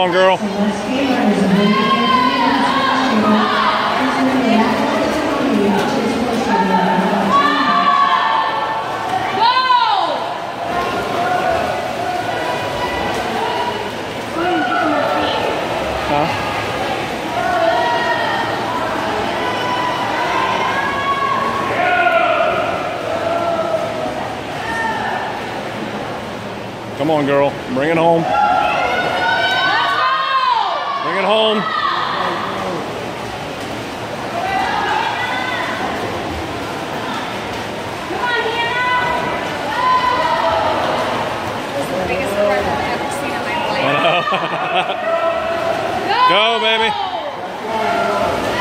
on, girl. Huh? Come on, girl. Bring it home. Bring it home. Come on, Hannah. This is the biggest square I've ever seen in my life. I know. Go, baby.